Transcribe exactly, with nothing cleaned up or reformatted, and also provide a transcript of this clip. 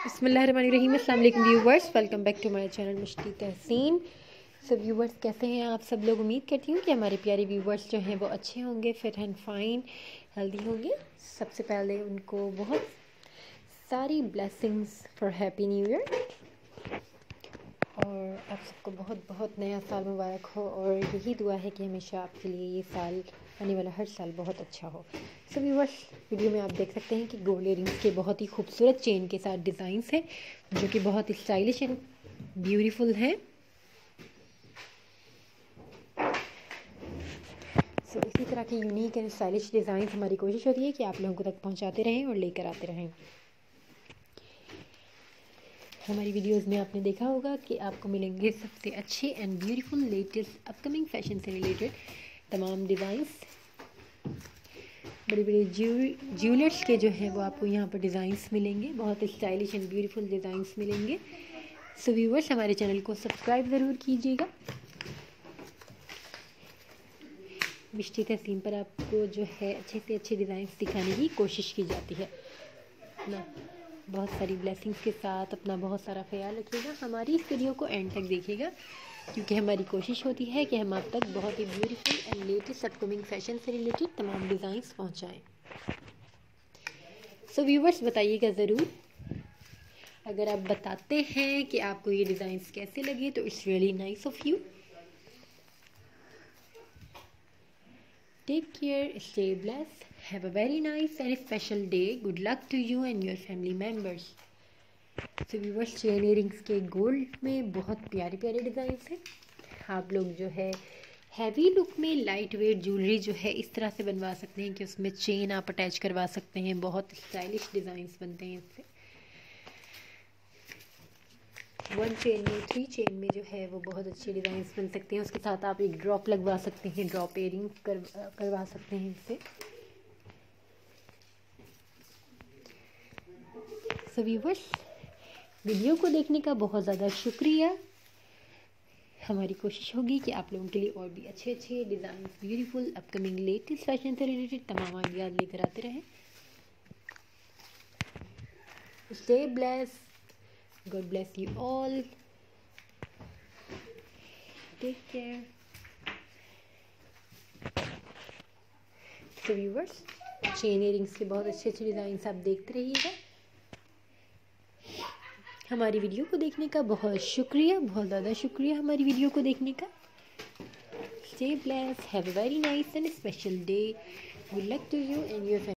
बिस्मिल्लाहिर्रहमानिर्रहीम। अस्सलाम वालेकुम viewers, welcome back to my channel Mushti Tehseen. सब व्यूवर्स कैसे हैं आप सब लोग? उम्मीद करती हूँ कि हमारे प्यारे व्यूवर्स जो हैं वो अच्छे होंगे, फिट एंड फाइन, हेल्दी होंगे। सबसे पहले उनको बहुत सारी blessings for happy new year, और आप सबको बहुत बहुत नया साल मुबारक हो। और यही दुआ है कि हमेशा आपके लिए ये साल, आने वाला हर साल बहुत अच्छा हो। सो व्यूअर्स, वीडियो में आप देख सकते हैं कि गोल्ड इयरिंग्स के बहुत ही खूबसूरत चेन के साथ डिज़ाइंस हैं जो कि बहुत ही स्टाइलिश एंड ब्यूटीफुल हैं। सो so, इसी तरह के यूनिक एंड स्टाइलिश डिज़ाइन हमारी कोशिश होती है कि आप लोगों तक पहुंचाते रहें और लेकर आते रहें। हमारी वीडियोस में आपने देखा होगा कि आपको मिलेंगे सबसे अच्छे and beautiful latest upcoming fashion से रिलेटेड तमाम डिज़ाइंस। बड़े बड़े ज्वेलर्स के जो है वो आपको यहाँ पर डिज़ाइंस मिलेंगे, बहुत स्टाइलिश एंड ब्यूटीफुल डिज़ाइंस मिलेंगे। सो व्यूअर्स, हमारे चैनल को सब्सक्राइब ज़रूर कीजिएगा। मुश्ती तहसीन पर आपको जो है अच्छे से अच्छे डिज़ाइंस दिखाने की कोशिश की जाती है ना। बहुत सारी ब्लेसिंग्स के साथ अपना बहुत सारा ख्याल रखिएगा। हमारी इस वीडियो को एंड तक देखिएगा, क्योंकि हमारी कोशिश होती है कि हम आप तक बहुत ही beautiful and latest upcoming fashion से रिलेटेड तमाम डिज़ाइंस पहुंचाएं। सो व्यूवर्स, बताइएगा ज़रूर। अगर आप बताते हैं कि आपको ये डिज़ाइंस कैसे लगे तो it's really nice of you. Take care, stay blessed, have a very nice and special day. Good luck to you and your family members. So viewers, chain earrings के गोल्ड में बहुत प्यारे प्यारे डिज़ाइंस हैं। आप लोग जो है हैवी लुक में लाइट वेट ज्वेलरी जो है इस तरह से बनवा सकते हैं कि उसमें चेन आप अटैच करवा सकते हैं। बहुत स्टाइलिश डिज़ाइंस बनते हैं इससे। वन चेन में, थ्री चेन में जो है वो बहुत अच्छे डिज़ाइंस बन सकते हैं। उसके साथ आप एक ड्रॉप लगवा सकते हैं, ड्रॉप इयरिंग कर करवा सकते हैं इससे। सो व्यूअर्स, वीडियो को देखने का बहुत ज़्यादा शुक्रिया। हमारी कोशिश होगी कि आप लोगों के लिए और भी अच्छे अच्छे design, beautiful upcoming latest fashion से रिलेटेड तमाम आइडियाज़ लेकर आते रहें। Stay bless, God bless you all, take care. So viewers, chain earrings के बहुत अच्छे अच्छे डिज़ाइंस आप देखते रहिएगा। हमारी वीडियो को देखने का बहुत शुक्रिया, बहुत ज़्यादा शुक्रिया हमारी वीडियो को देखने का। Stay blessed, have a very nice and special day. Good luck to you and your family.